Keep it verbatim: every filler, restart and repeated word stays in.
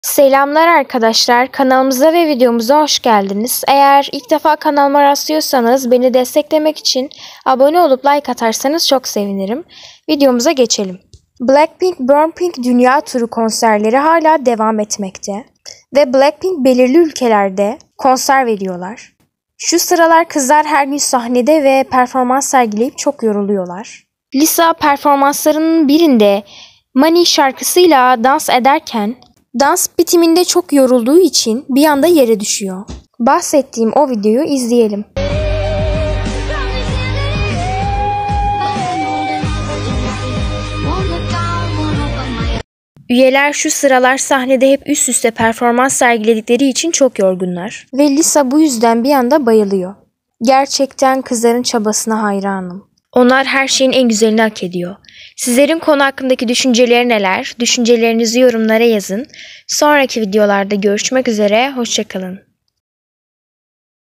Selamlar arkadaşlar, kanalımıza ve videomuza hoş geldiniz. Eğer ilk defa kanalıma rastlıyorsanız beni desteklemek için abone olup like atarsanız çok sevinirim. Videomuza geçelim. Blackpink Burn Pink Dünya Turu konserleri hala devam etmekte ve Blackpink belirli ülkelerde konser veriyorlar. Şu sıralar kızlar her gün sahnede ve performans sergileyip çok yoruluyorlar. Lisa performanslarının birinde Money şarkısıyla dans ederken dans bitiminde çok yorulduğu için bir anda yere düşüyor. Bahsettiğim o videoyu izleyelim. Üyeler şu sıralar sahnede hep üst üste performans sergiledikleri için çok yorgunlar. Ve Lisa bu yüzden bir anda bayılıyor. Gerçekten kızların çabasına hayranım. Onlar her şeyin en güzelini hak ediyor. Sizlerin konu hakkındaki düşünceleri neler? Düşüncelerinizi yorumlara yazın. Sonraki videolarda görüşmek üzere, hoşça kalın.